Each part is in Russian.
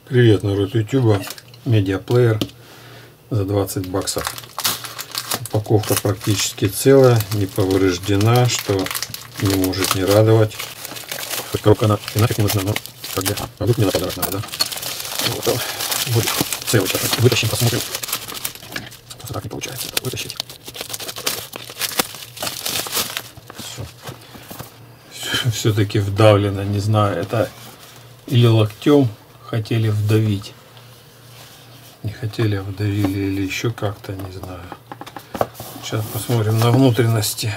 Привет, народ YouTube, медиаплеер за 20 баксов. Упаковка практически целая, не повреждена, что не может не радовать. Коробка она и нафиг не нужна, но как бы продукт мне на подарок надо, да? Вот, будет целый, сейчас вытащим, посмотрим. Просто так не получается это вытащить. Все-таки вдавлено, не знаю, это или локтем хотели вдавить, не хотели, вдавили, или еще как-то, не знаю. Сейчас посмотрим на внутренности.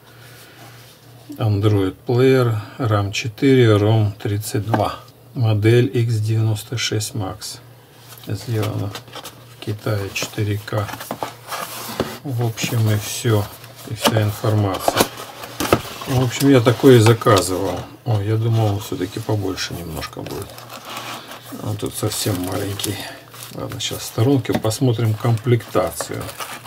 Android Player, RAM 4, ROM 32, модель X96 Max, сделана в Китае, 4К. В общем, и все, и вся информация. В общем, я такое и заказывал. О, я думал, он все-таки побольше немножко будет. Он тут совсем маленький. Ладно, сейчас в сторонке посмотрим комплектацию.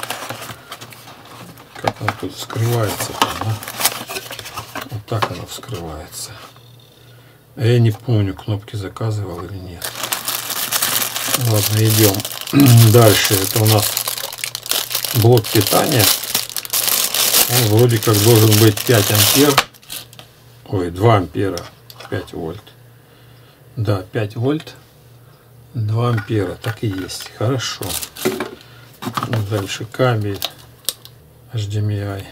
Как она тут вскрывается. Да? Вот так она вскрывается. А я не помню, кнопки заказывал или нет. Ладно, идем дальше. Это у нас блок питания. Он вроде как должен быть 5 ампер. Ой, 2 ампера. 5 вольт. Да, 5 вольт. 2 ампера. Так и есть. Хорошо. Дальше кабель HDMI.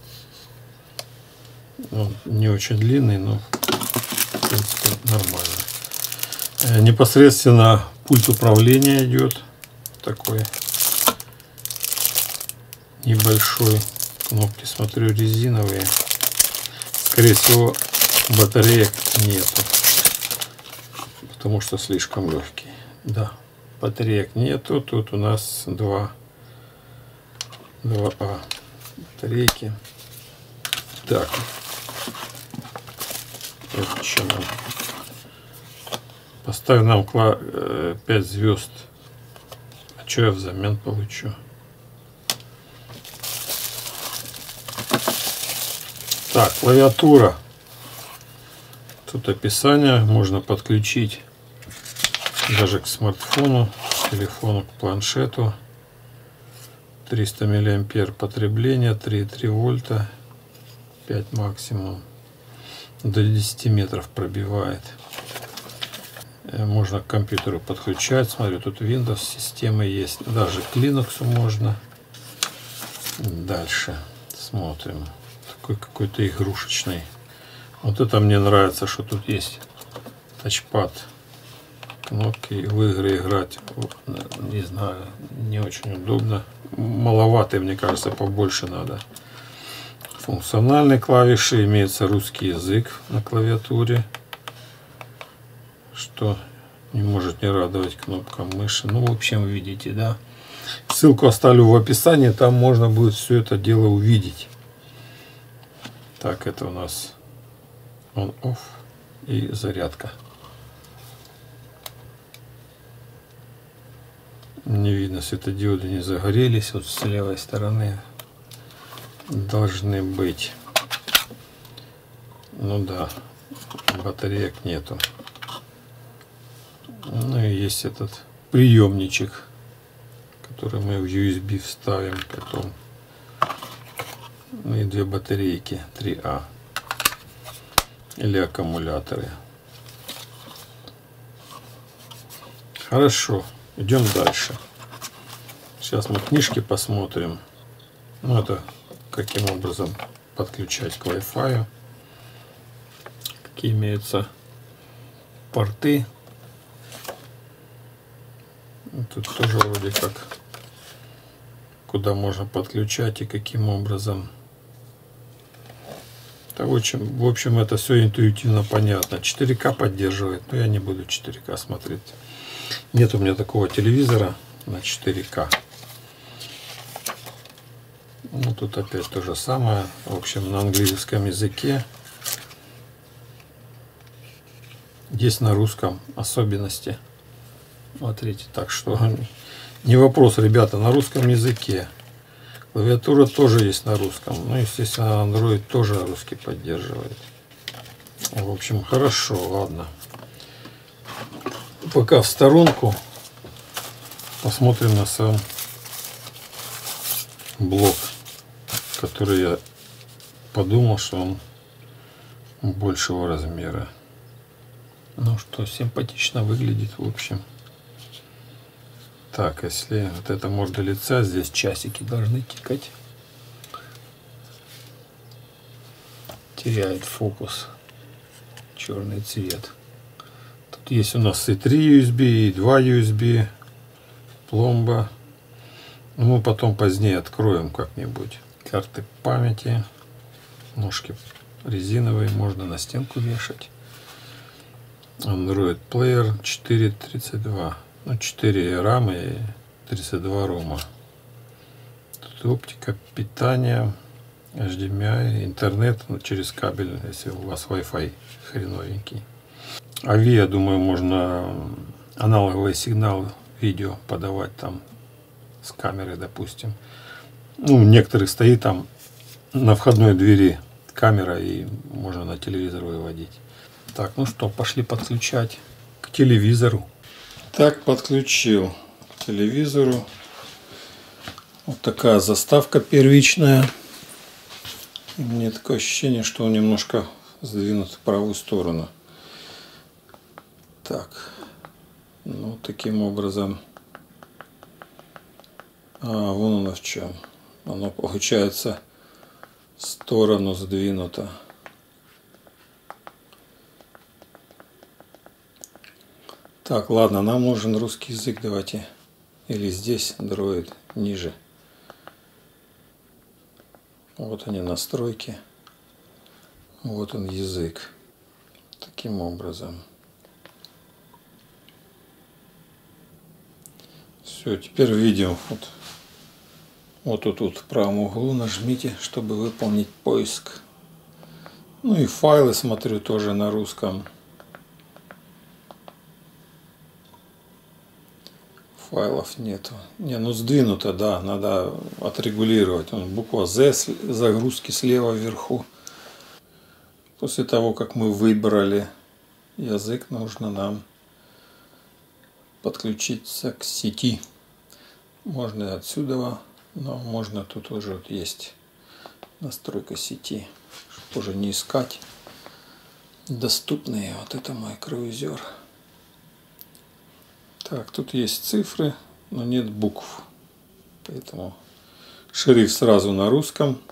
Он не очень длинный, но в принципе нормально. Непосредственно пульт управления идет. Такой небольшой. Кнопки, смотрю, резиновые. Скорее всего, батареек нету, потому что слишком легкий. Да, батареек нету. Тут у нас 2А батарейки. Так, это что нам? Поставь нам 5 звезд. А что я взамен получу? Так, клавиатура. Тут описание. Можно подключить даже к смартфону, к телефону, к планшету. 300 миллиампер потребление, 3,3 вольта, 5 максимум. До 10 метров пробивает. Можно к компьютеру подключать. Смотрю, тут Windows системы есть. Даже к Linux можно. Дальше смотрим. Какой-то игрушечный. Вот это мне нравится, что тут есть тачпад, кнопки. В игры играть, не знаю, не очень удобно, маловато, мне кажется, побольше надо. Функциональные клавиши, имеется русский язык на клавиатуре, что не может не радовать кнопкам мыши. Ну, в общем, видите, да. Ссылку оставлю в описании, там можно будет все это дело увидеть. Так, это у нас on-off и зарядка. Не видно, светодиоды не загорелись. Вот с левой стороны должны быть. Ну да, батареек нету. Ну и есть этот приемничек, который мы в USB вставим потом. Ну и 2 батарейки 3А или аккумуляторы. Хорошо, идем дальше. Сейчас мы книжки посмотрим. Ну, это каким образом подключать к Wi-Fi. Какие имеются порты. Тут тоже вроде как куда можно подключать и каким образом. В общем, это все интуитивно понятно. 4К поддерживает, но я не буду 4К смотреть. Нет у меня такого телевизора на 4К. Ну, тут опять то же самое. В общем, на английском языке. Есть на русском особенности. Смотрите, так что не вопрос, ребята, на русском языке. Клавиатура тоже есть на русском. Ну, естественно, Android тоже русский поддерживает. В общем, хорошо, ладно. пока в сторонку. Посмотрим на сам блок, который я подумал, что он большего размера. Ну что, симпатично выглядит, в общем. Так, если вот эта морда лица, здесь часики должны тикать. Теряет фокус. Черный цвет. Тут есть у нас и 3 USB, и 2 USB. Пломба. Ну, мы потом позднее откроем как-нибудь. Карты памяти. Ножки резиновые, можно на стенку вешать. Android Player 4.32. Ну, 4 рамы и 32 рома. Тут оптика, питание, HDMI, интернет, ну, через кабель, если у вас Wi-Fi хреновенький. AV, я думаю, можно аналоговый сигнал видео подавать там с камеры, допустим. Ну, у некоторых стоит там на входной двери камера, и можно на телевизор выводить. Так, ну что, пошли подключать к телевизору. Так, подключил к телевизору. Вот такая заставка первичная. И мне такое ощущение, что он немножко сдвинут в правую сторону. Так, ну таким образом. Вон оно в чем. Оно получается в сторону сдвинуто. Так, ладно, нам нужен русский язык, давайте. Или здесь Android ниже. Вот они, настройки. Вот он, язык. Таким образом. Все, теперь видим. Вот тут в правом углу нажмите, чтобы выполнить поиск. Ну и файлы, смотрю, тоже на русском. Файлов нету. Не, ну сдвинуто, да, надо отрегулировать. Буква Z загрузки слева вверху. После того, как мы выбрали язык, нужно нам подключиться к сети. Можно и отсюда, но можно тут уже вот есть настройка сети, чтобы уже не искать доступные. Вот это мой круизер. Так, тут есть цифры, но нет букв. Поэтому шрифт сразу на русском.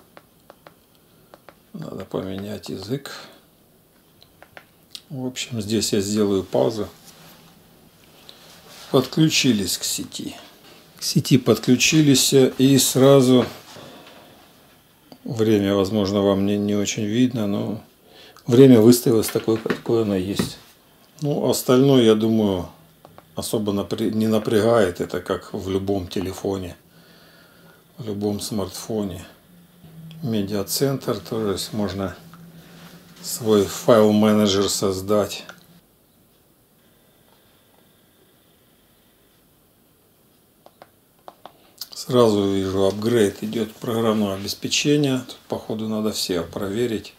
Надо поменять язык. В общем, здесь я сделаю паузу. Подключились к сети. К сети подключились, и сразу время, возможно, вам не очень видно, но время выставилось такое, какое оно есть. Ну, остальное, я думаю, особо не напрягает. Это как в любом телефоне, в любом смартфоне. Медиацентр, то есть можно свой файл-менеджер создать. Сразу вижу, апгрейд идет программного обеспечения. Тут, походу, надо все проверить.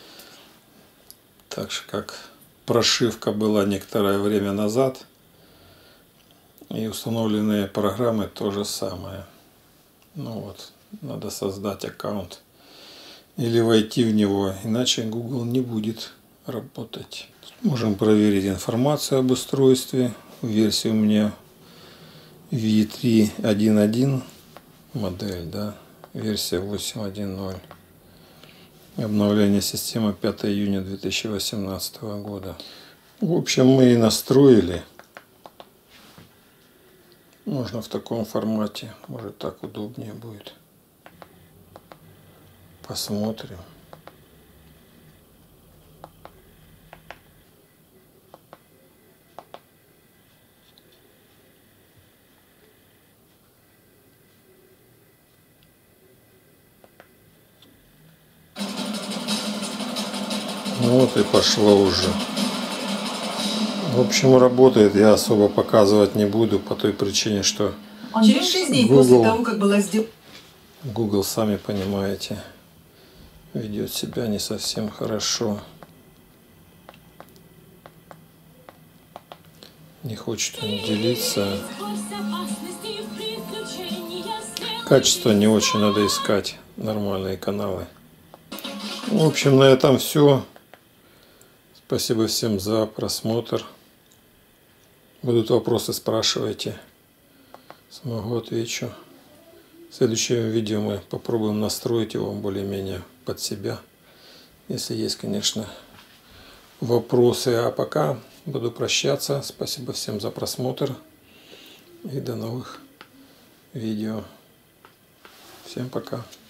Так же, как прошивка была некоторое время назад. И установленные программы то же самое. Ну вот, надо создать аккаунт. Или войти в него, иначе Google не будет работать. Можем проверить информацию об устройстве. Версия у меня V3.1.1 модель, да, версия 8.1.0. Обновление системы 5 июня 2018 года. В общем, мы и настроили. Можно в таком формате, может так удобнее будет. Посмотрим. Вот и пошло уже. В общем, работает. Я особо показывать не буду по той причине, что через 6 дней после того, как была сделана. Google, сами понимаете, ведет себя не совсем хорошо. Не хочет он делиться. Качество не очень, надо искать нормальные каналы. В общем, на этом все. Спасибо всем за просмотр. Будут вопросы, спрашивайте. Смогу отвечу. В следующем видео мы попробуем настроить его более-менее под себя. Если есть, конечно, вопросы. А пока буду прощаться. Спасибо всем за просмотр. И до новых видео. Всем пока.